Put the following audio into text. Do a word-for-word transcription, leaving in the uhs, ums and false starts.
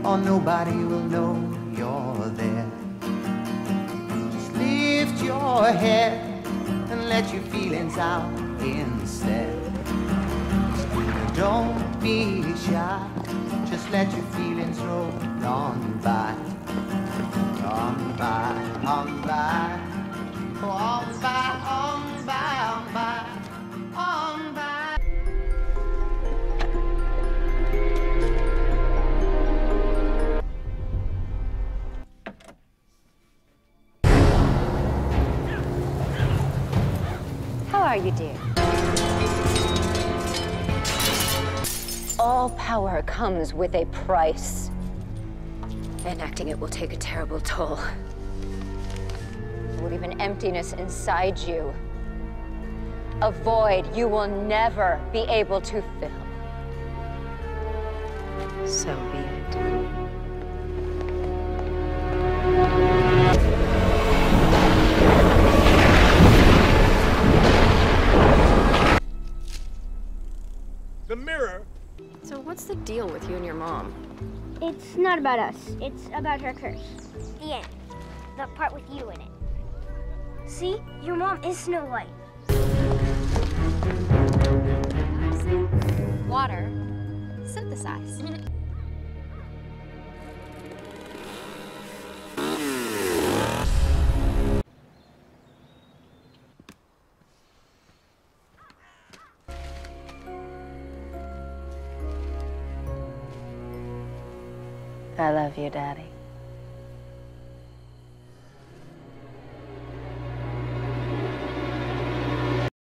or nobody will know you're there. Just lift your head and let your feelings out instead. Don't be shy, just let your feelings roll on by. On by, on by, on by, on by, on by, on by. How are you, dear? All power comes with a price. Enacting it will take a terrible toll. It will leave an emptiness inside you. A void you will never be able to fill. So be it. The mirror? So what's the deal with you and your mom? It's not about us. It's about her curse. The end. The part with you in it. See? Your mom is Snow White. Water. Synthesize. I love you, Daddy.